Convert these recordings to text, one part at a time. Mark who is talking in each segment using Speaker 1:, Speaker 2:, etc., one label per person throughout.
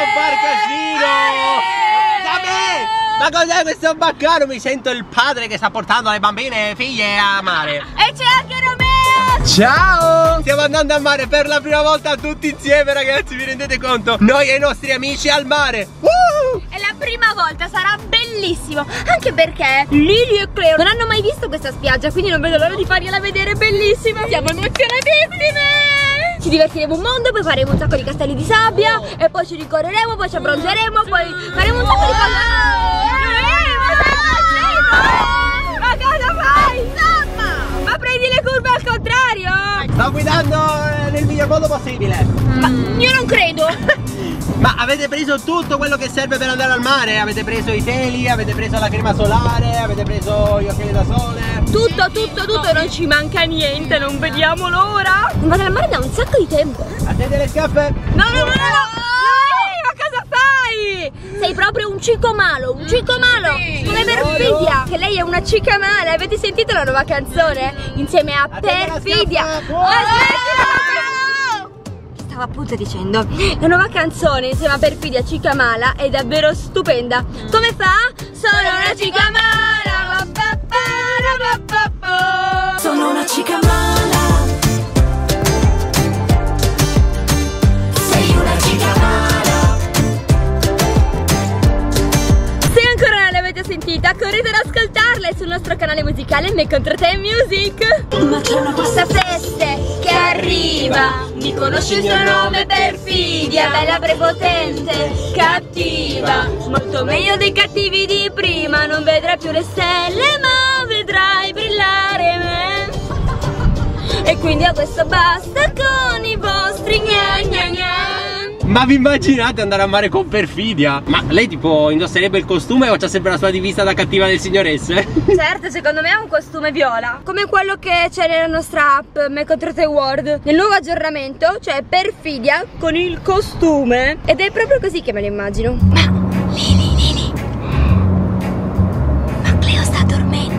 Speaker 1: far casino! Vabbè! Ma cos'è questo baccano? Mi sento il padre che sta portando le bambine e figlie a mare.
Speaker 2: E c'è anche Romeo!
Speaker 1: Ciao! Stiamo andando a mare per la prima volta tutti insieme, ragazzi, vi rendete conto? Noi e i nostri amici al mare.
Speaker 2: È la prima volta, sarà bellissimo. Anche perché Lily e Cleo non hanno mai visto questa spiaggia, quindi non vedo l'ora di fargliela vedere, bellissima. Siamo emozionatissime. Ci divertiremo un mondo, poi faremo un sacco di castelli di sabbia e poi ci ricorreremo, poi ci abbronzeremo, poi faremo un sacco di cose. Ma cosa fai? Insomma! Ma prendi le curve al contrario?
Speaker 1: Sto guidando nel miglior modo possibile.
Speaker 2: Ma io non credo.
Speaker 1: Ma avete preso tutto quello che serve per andare al mare? Avete preso i teli, avete preso la crema solare, avete preso gli occhiali da sole?
Speaker 2: Tutto, non ci manca niente, non vediamo l'ora. Vado al mare da un sacco di tempo.
Speaker 1: Attende le scarpe?
Speaker 2: No! Ma cosa fai? Sei proprio un cicomalo, come Perfidia. Che lei è una cicamala, avete sentito la nuova canzone? Insieme a Perfidia. Stavo appunto dicendo, la nuova canzone insieme a Perfidia Cicamala è davvero stupenda. Come fa? Sono una cicamala.
Speaker 3: Sono una cicamala. Sei una cicamala.
Speaker 2: Se ancora non l'avete sentita, correte ad ascoltarla sul nostro canale musicale Me Contro Te Music.
Speaker 3: Ma c'è una
Speaker 2: Questa feste che arriva, mi conosci il suo nome? Perfidia, bella, prepotente, cattiva, molto meglio dei cattivi di prima. Non vedrai più le stelle, ma vedrai brillare me. E quindi a questo basta con i vostri gna gna gna.
Speaker 1: Ma vi immaginate andare a mare con Perfidia? Ma lei tipo indosserebbe il costume o c'ha sempre la sua divisa da cattiva del signoresse?
Speaker 2: Certo, secondo me è un costume viola, come quello che c'è nella nostra app Me Contro Te World. Nel nuovo aggiornamento c'è Perfidia con il costume ed è proprio così che me lo immagino. Ma Lily, ma Cleo sta dormendo?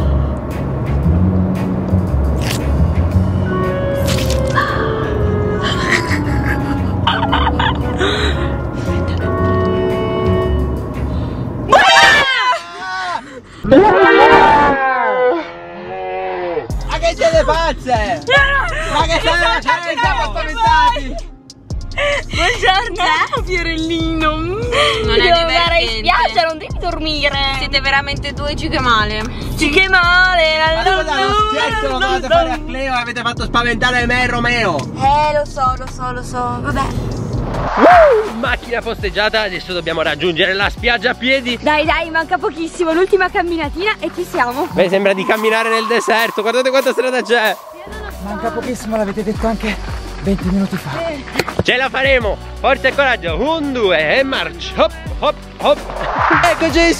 Speaker 1: Ma che siete pazze? Ma che siamo spaventati?
Speaker 2: Buongiorno, Fiorellino. Non devo andare in spiaggia, non devi dormire. Siete veramente due cicamale. Cicamale.
Speaker 1: Ma lo scherzo lo dovete fare a Cleo e avete fatto spaventare me e Romeo.
Speaker 2: Lo so. Vabbè.
Speaker 1: Macchina posteggiata, adesso dobbiamo raggiungere la spiaggia a piedi.
Speaker 2: Dai, manca pochissimo, l'ultima camminatina e ci siamo.
Speaker 1: Beh, sembra di camminare nel deserto, guardate quanta strada c'è.
Speaker 4: Manca pochissimo, l'avete detto anche 20 minuti fa.
Speaker 1: Ce la faremo, forza e coraggio. 1, 2 e march. Hop, hop, hop. Eccoci in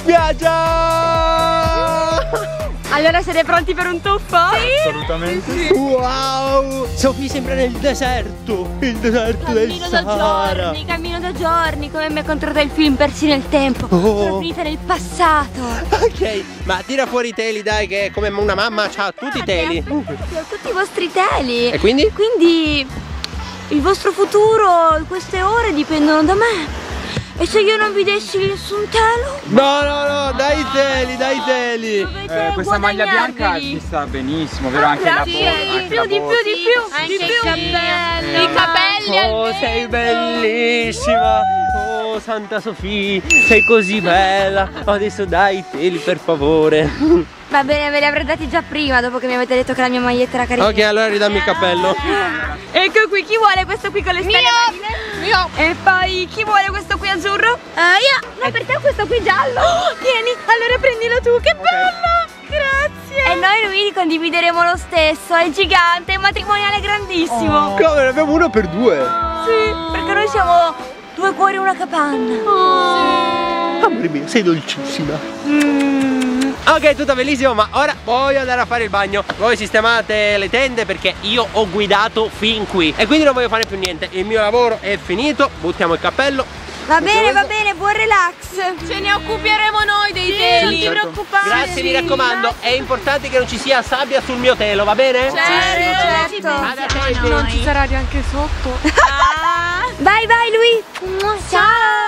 Speaker 1: spiaggia.
Speaker 2: Allora siete pronti per un tuffo? Sì.
Speaker 4: Assolutamente.
Speaker 1: Wow, siamo qui sempre nel deserto. Il deserto del Sahara.
Speaker 2: Cammino da giorni, come Me Contro Te il film Persi nel tempo. Sono finita nel passato.
Speaker 1: Ok, ma tira fuori i teli, dai, che come una mamma c'ha tutti i teli.
Speaker 2: Ho tutti i vostri teli.
Speaker 1: E quindi?
Speaker 2: Quindi il vostro futuro in queste ore dipendono da me. E se io non vi dessi nessun telo?
Speaker 1: No, dai i teli.
Speaker 4: Questa maglia bianca ti sta benissimo, vero? Anche la
Speaker 2: Di più. Anche i capelli.
Speaker 1: Oh, sei bellissima. Oh, Santa Sofia, sei così bella. Adesso dai i teli, per favore.
Speaker 2: Va bene, ve li avrei dati già prima, dopo che mi avete detto che la mia maglietta era carina.
Speaker 1: Ok, allora ridammi il cappello.
Speaker 2: Ecco qui, chi vuole questo qui con le stelle marine?
Speaker 3: Io.
Speaker 2: E poi chi vuole questo qui azzurro? Io. No, per te questo qui giallo. Tieni, allora prendilo tu, che bello. Grazie. E noi lui li condivideremo lo stesso, è gigante, è un matrimoniale grandissimo.
Speaker 1: Come, ne abbiamo uno per due?
Speaker 2: Sì, perché noi siamo due cuori e una capanna.
Speaker 1: Amore mio, sei dolcissima. Ok, tutto bellissimo, ma ora voglio andare a fare il bagno. Voi sistemate le tende perché io ho guidato fin qui e quindi non voglio fare più niente. Il mio lavoro è finito, buttiamo il cappello.
Speaker 2: Va bene, buon relax.
Speaker 3: Ce ne occuperemo noi dei teli.
Speaker 2: Non ti preoccupare.
Speaker 1: Grazie, mi raccomando, è importante che non ci sia sabbia sul mio telo, va bene?
Speaker 2: Certo.
Speaker 1: Vada,
Speaker 3: Non ci sarà neanche sotto.
Speaker 2: Vai, lui. Ciao.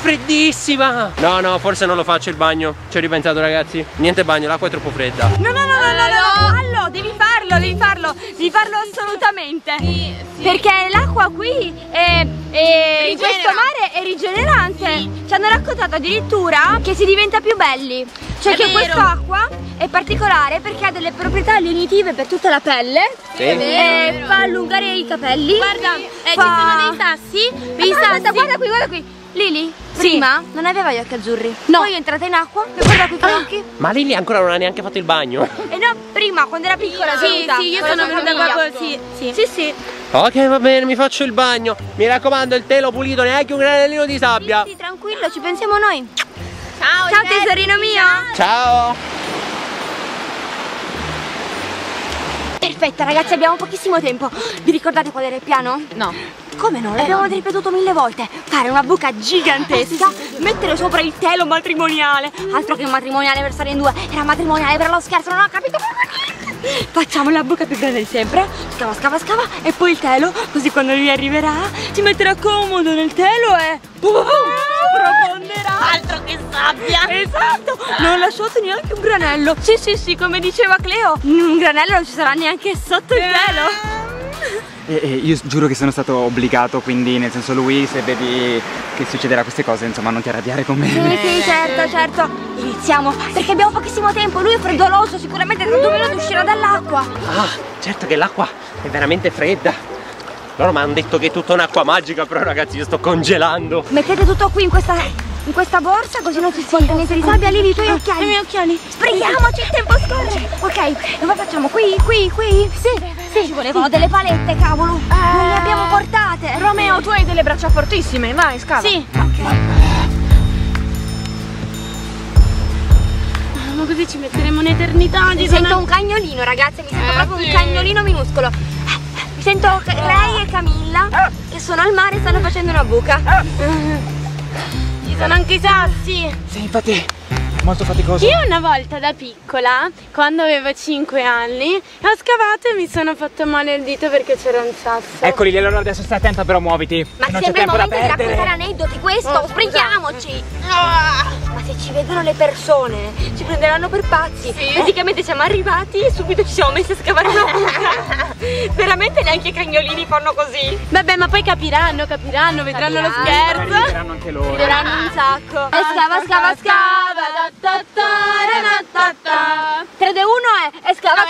Speaker 1: freddissima. No, no, forse non lo faccio il bagno. Ci ho ripensato, ragazzi. Niente bagno, l'acqua è troppo fredda.
Speaker 2: No, devi farlo assolutamente. Sì. Perché l'acqua qui in questo mare è rigenerante. Sì. Ci hanno raccontato addirittura che si diventa più belli. Cioè che quest'acqua è particolare perché ha delle proprietà lenitive per tutta la pelle.
Speaker 1: Sì.
Speaker 2: E fa allungare i capelli.
Speaker 3: Guarda, ci sono dei sassi.
Speaker 2: Aspetta, guarda qui. Lili, prima non aveva gli occhi azzurri. No. Poi è entrata in acqua e guarda qui con gli occhi.
Speaker 1: Ma Lili ancora non ha neanche fatto il bagno.
Speaker 2: E no, prima quando era piccola.
Speaker 3: Sì, io sono venuta qua così.
Speaker 2: Sì.
Speaker 1: Ok, va bene, mi faccio il bagno. Mi raccomando, il telo pulito, neanche un granellino di sabbia.
Speaker 2: Sì, tranquillo, ci pensiamo noi.
Speaker 3: Ciao
Speaker 2: tesorino mio.
Speaker 1: Ciao.
Speaker 2: Perfetta, ragazzi, abbiamo pochissimo tempo. Vi ricordate qual era il piano?
Speaker 3: No.
Speaker 2: Come no? L'abbiamo ripetuto 1000 volte. Fare una buca gigantesca, mettere sopra il telo matrimoniale. Altro che un matrimoniale per stare in due, era matrimoniale per lo scherzo, non ho capito. Facciamo la buca più grande di sempre. Scava e poi il telo, così quando lui arriverà si metterà comodo nel telo e profonderà.
Speaker 3: Altro che sabbia.
Speaker 2: Esatto, non lasciate neanche un granello. Sì, come diceva Cleo, un granello non ci sarà neanche sotto il telo.
Speaker 4: Io giuro che sono stato obbligato, quindi nel senso lui, se vedi che succederà queste cose, insomma non ti arrabbiare con me.
Speaker 2: Sì, certo. Iniziamo, perché abbiamo pochissimo tempo. Lui è freddoloso, sicuramente tra 2 minuti uscirà dall'acqua.
Speaker 1: Ah, certo che l'acqua è veramente fredda. Loro mi hanno detto che è tutta un'acqua magica, però ragazzi io sto congelando.
Speaker 2: Mettete tutto qui in questa borsa, così non si sporca niente di sabbia. Lili, i tuoi occhiali.
Speaker 3: I miei occhiali.
Speaker 2: Sbrighiamoci, il tempo scorre. Ok, dove facciamo? Qui? Sì. Ci volevano delle palette, cavolo. Non le abbiamo portate.
Speaker 3: Romeo, tu hai delle braccia fortissime, vai, scava.
Speaker 2: Sì, ok.
Speaker 3: Ma così ci metteremo un'eternità.
Speaker 2: Mi sento un cagnolino, ragazzi, mi sento proprio un cagnolino minuscolo. Mi sento lei e Camilla che sono al mare e stanno facendo una buca.
Speaker 3: Ci sono anche i sassi.
Speaker 4: Sì, infatti molto faticoso.
Speaker 3: Io una volta da piccola, quando avevo 5 anni, ho scavato e mi sono fatto male il dito perché c'era un sasso.
Speaker 4: Eccoli, allora adesso stai attenta però, muoviti.
Speaker 2: Ma
Speaker 4: non c'è
Speaker 2: sembra il
Speaker 4: tempo da
Speaker 2: momento di
Speaker 4: perdere.
Speaker 2: raccontare aneddoti, questo, sbrighiamoci. Ma se ci vedono le persone ci prenderanno per pazzi. Praticamente siamo arrivati e subito ci siamo messi a scavare una buca. Veramente neanche i cagnolini fanno così.
Speaker 3: Vabbè, ma poi capiranno, vedranno lo scherzo.
Speaker 4: Rideranno anche loro.
Speaker 2: Rideranno un sacco. E scava. 3, 2, 1 e scava.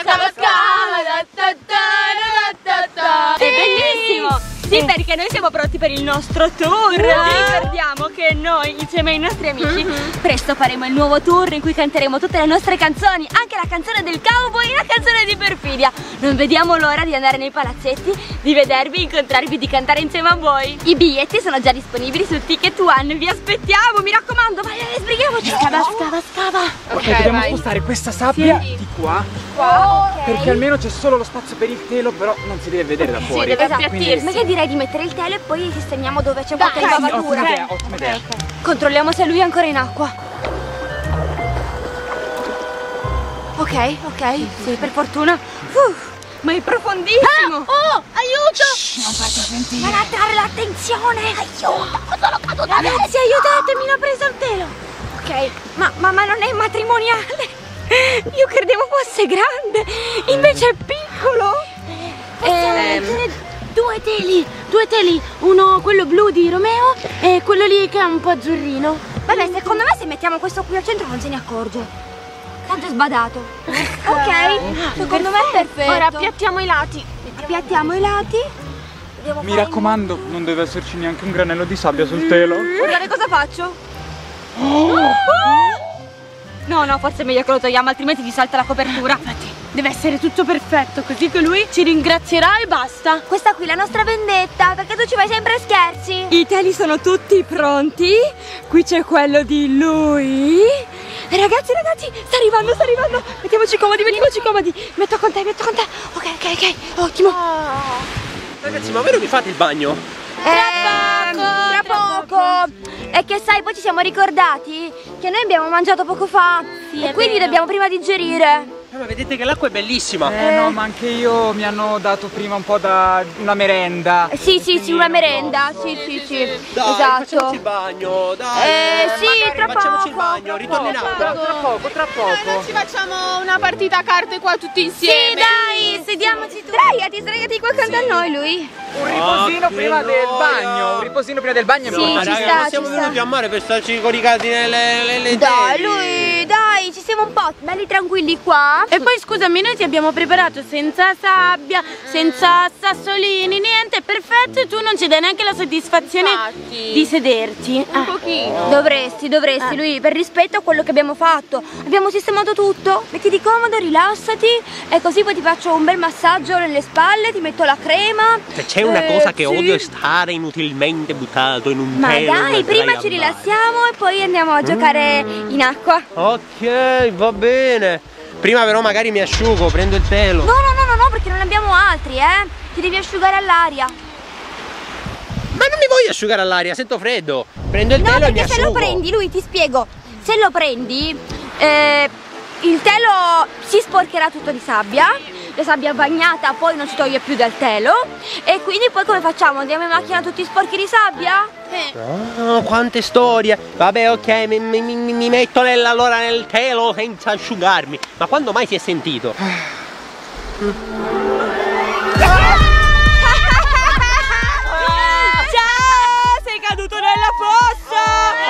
Speaker 2: È bellissimo. Sì, perché noi siamo pronti per il nostro tour. Ricordiamo che noi insieme ai nostri amici presto faremo il nuovo tour in cui canteremo tutte le nostre canzoni, anche la canzone del cowboy e la canzone di Perfidia. Non vediamo l'ora di andare nei palazzetti, di vedervi, incontrarvi, di cantare insieme a voi. I biglietti sono già disponibili su Ticket One. Vi aspettiamo, mi raccomando. Vai, sbrighiamoci. Scava.
Speaker 4: Ok, dobbiamo spostare questa sabbia di qua. Perché almeno c'è solo lo spazio per il telo, però non si deve vedere da fuori.
Speaker 2: Deve appiattirsi. Ma che direi di mettere il telo e poi sistemiamo dove c'è qualche lavatura.
Speaker 4: Ottima idea.
Speaker 2: Controlliamo se lui è ancora in acqua. Ok, sì, per fortuna. Ma è profondissimo.
Speaker 3: Aiuto!
Speaker 4: Non farti sentire.
Speaker 2: Ma attrarre l'attenzione. Aiuto, sono caduta. Ragazzi, aiutatemi, l'ho preso il telo. Ok, ma non è matrimoniale. Io credevo fosse grande, invece è piccolo.
Speaker 3: Due teli, uno quello blu di Romeo e quello lì che è un po' azzurrino.
Speaker 2: Vabbè, secondo me se mettiamo questo qui al centro non se ne accorge. Tanto è sbadato. Ok, secondo me è perfetto.
Speaker 3: Ora appiattiamo i lati.
Speaker 2: Appiattiamo i lati.
Speaker 4: Mi raccomando, non deve esserci neanche un granello di sabbia sul telo.
Speaker 2: Guardate cosa faccio. No, forse è meglio che lo togliamo, altrimenti gli salta la copertura.
Speaker 3: Infatti, deve essere tutto perfetto, così che lui ci ringrazierà e basta.
Speaker 2: Questa qui è la nostra vendetta, perché tu ci fai sempre scherzi. I teli sono tutti pronti. Qui c'è quello di lui. E ragazzi, sta arrivando. Mettiamoci comodi. Metto con te. Ok, ottimo.
Speaker 1: Ragazzi, ma vero che fate il bagno?
Speaker 2: Tra poco. E che sai, poi ci siamo ricordati che noi abbiamo mangiato poco fa e quindi dobbiamo prima digerire.
Speaker 1: Ma vedete che l'acqua è bellissima.
Speaker 4: No, ma anche io mi hanno dato prima un po' da una merenda.
Speaker 2: Sì, una merenda. Sì.
Speaker 1: Dai,
Speaker 2: Esatto.
Speaker 1: facciamoci il bagno, dai.
Speaker 2: Sì, tra
Speaker 1: facciamoci il
Speaker 2: poco.
Speaker 1: bagno, ritorno in acqua.
Speaker 4: Tra poco.
Speaker 3: Ci facciamo una partita a carte qua tutti insieme.
Speaker 2: Sì, dai, sediamoci tutti. Sdraiati qua accanto a noi, lui.
Speaker 4: Un riposino
Speaker 1: che
Speaker 4: prima del
Speaker 1: noia.
Speaker 4: bagno. Un riposino prima del bagno è
Speaker 2: Sì,
Speaker 4: importante.
Speaker 2: ci
Speaker 1: Raga,
Speaker 2: sta,
Speaker 1: non siamo
Speaker 2: ci sta.
Speaker 1: venuti a mare per starci coricati nelle
Speaker 2: Dai,
Speaker 1: tele.
Speaker 2: lui, dai, ci siamo un po' belli tranquilli qua.
Speaker 3: E poi scusami, noi ti abbiamo preparato senza sabbia, senza sassolini, niente, perfetto, e tu non ci dai neanche la soddisfazione di sederti. Un pochino.
Speaker 2: Dovresti, lui, per rispetto a quello che abbiamo fatto. Abbiamo sistemato tutto. Mettiti comodo, rilassati e così poi ti faccio un bel massaggio nelle spalle, ti metto la crema.
Speaker 1: Se c'è una cosa che
Speaker 2: sì.
Speaker 1: odio è stare inutilmente buttato in un
Speaker 2: Ma
Speaker 1: telo.
Speaker 2: dai, prima ci rilassiamo e poi andiamo a giocare in acqua.
Speaker 1: Ok, va bene. Prima però magari mi asciugo, prendo il telo.
Speaker 2: No, perché non abbiamo altri, Ti devi asciugare all'aria.
Speaker 1: Ma non mi voglio asciugare all'aria, sento freddo. Prendo il
Speaker 2: No,
Speaker 1: telo e mi
Speaker 2: perché se
Speaker 1: asciugo.
Speaker 2: lo prendi, lui, ti spiego. Se lo prendi, il telo si sporcherà tutto di sabbia. La sabbia bagnata poi non si toglie più dal telo. E quindi poi come facciamo? Andiamo in macchina tutti sporchi di sabbia?
Speaker 1: Oh, quante storie. Vabbè, ok, mi metto allora nel telo senza asciugarmi. Ma quando mai si è sentito?
Speaker 2: Ciao, sei caduto nella fossa!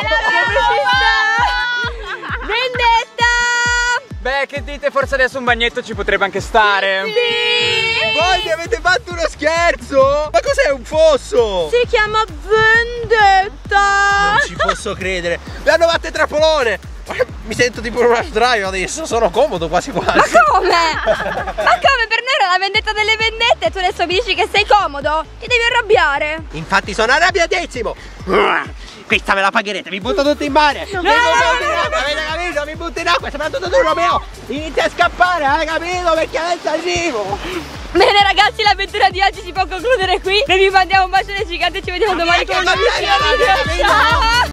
Speaker 2: Vendetta!
Speaker 4: Beh, che dite? Forse adesso un bagnetto ci potrebbe anche stare.
Speaker 2: Sì!
Speaker 1: Voi mi avete fatto uno scherzo? Ma cos'è un fosso?
Speaker 2: Si chiama vendetta!
Speaker 1: Non ci posso credere. Mi hanno fatto il trappolone. Mi sento tipo un rush drive adesso. Sono comodo quasi quasi.
Speaker 2: Ma come? Ma come? Per noi era la vendetta delle vendette e tu adesso mi dici che sei comodo? Ti devi arrabbiare.
Speaker 1: Infatti sono arrabbiatissimo. Questa me la pagherete, mi butto tutti in mare.
Speaker 2: No,
Speaker 1: Avete capito? Mi butto in acqua, soprattutto tu, Romeo. Inizia a scappare, hai capito? Perché adesso arrivo.
Speaker 2: Bene ragazzi, l'avventura di oggi si può concludere qui. Noi vi mandiamo un bacione gigante e ci vediamo domani con un nuovo video. Ciao!